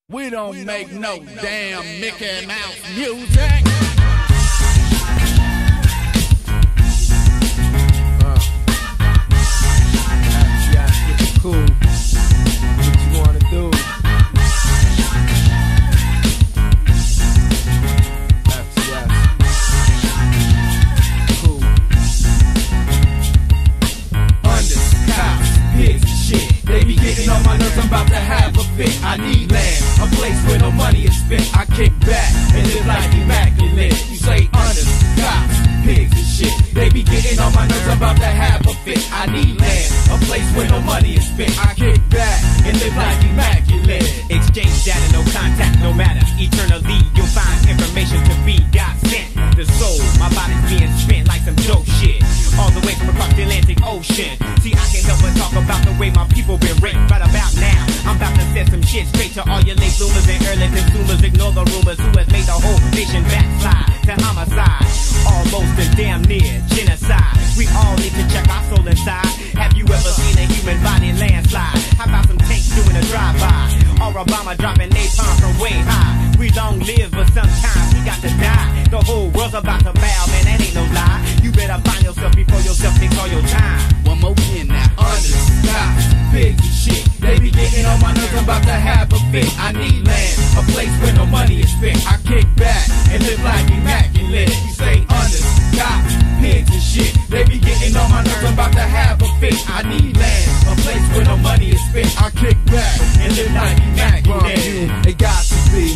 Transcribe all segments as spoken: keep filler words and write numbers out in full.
We don't, we make, don't no make no damn, damn Mickey Mouse music. Uh, yeah, it's cool. What you wanna do? That's yes. Cool. Under cops, pigs and shit. They be getting on my nerves. I'm about to have a fit. I need land. A place where no money is spent. I kick back and live like immaculate. You say honest, cops, pigs and shit. They be getting on my nerves, I'm about to have a fit. I need land, a place where no money is spent. I kick back and live like immaculate. Exchange data, no contact, no matter. Eternally, you'll find information to be God sent. The soul, my body's being spent like some dope shit. All the way from across the Atlantic Ocean. See, I can't help but talk about the way my people been raped. Right about now, I'm about to set some shit straight to all your late bloomers and early consumers. Ignore the rumors who has made the whole nation backslide to homicide. Almost and damn near genocide. We all need to check our soul inside. Have you ever seen a human body landslide? How about some tanks doing a drive-by? Or Obama dropping napalm from way high? We don't live, but sometimes we got to die. The whole world's about to bow, man, that ain't no lie. You better find yourself before yourself takes all your time. One more again now. Honest, cops, pigs and shit. They be getting on my nerves, I'm about to have a fit. I need land, a place where no money is spent. I kick back and live like immaculate. You say honest, cops, pigs and shit. They be getting on my nerves, I'm about to have a fit. I need land, a place where no money is spent. I kick back and live like immaculate. It got to be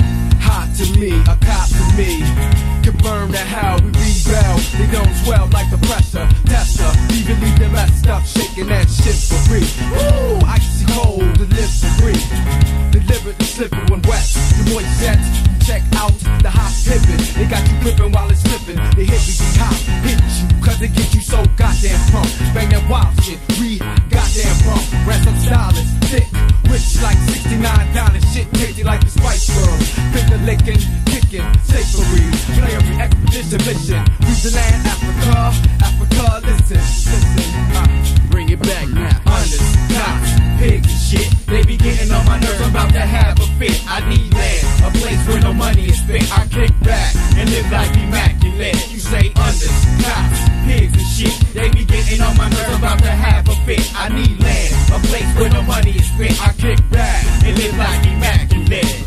hot to me, a cop to me. Confirm that how we rebel. They don't swell like the pressure tester. Even leave them messed up, shaking that shit for free. Woo, icy cold, to live for free. Deliberate and slippery when wet. The moist jets, check out the hot pippin'. They got you gripping while it's slipping. They hit me, be hot, hit you, cause they get you so goddamn prompt. Bang that wild shit, re goddamn prompt. Ransom stylist, thick, rich like sixty-nine dollars. Shit tasty like the Spice Girl. Finger licking, kicking, safery. Playery, expedition, mission. Reach the land, Africa, Africa, listen, listen. Uh, bring it back now. Honest, cops, pigs and shit. They be getting on my nerves, I'm about to have a fit. I need land, a place where no money is spent. I kick back and live like immaculate. You say honest, cops, pigs and shit. They be getting on my nerves, I'm about to have a fit. I need land, a place where no money is spent. I kick back and live like immaculate.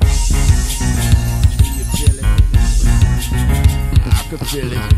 I could feel it.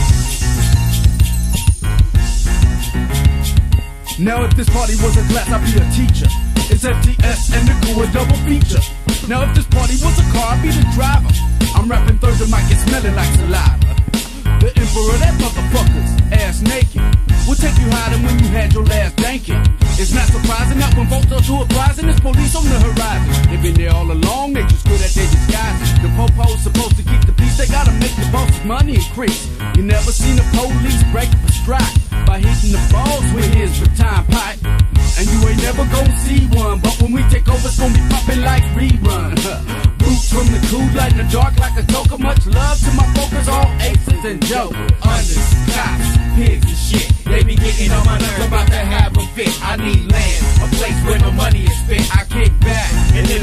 Now if this party was a class, I'd be a teacher. It's F T S and the crew, a double feature. Now if this party was a car, I'd be the driver. I'm rapping third, the mic is smelling like saliva. The emperor, that motherfucker's ass naked. We'll take you hiding when you had your last danking. It's not surprising that when folks are too apprising, there's police on the horizon. They've been there all along, they just good at their disguise. The popo's supposed to keep the peace, they gotta make the boss's money increase. You never seen the police break up a strike by hitting the balls with his baton pipe. And you ain't never gonna see one, but when we take over, it's gonna be popping like rerun. Boots from the cool light in the dark like a joker. Much love to my focus, all aces and jokers. Honest, cops, pigs and shit. They be getting on my nerves, I'm about to have a fit. I need land, a place where no money is spent. I kick back and live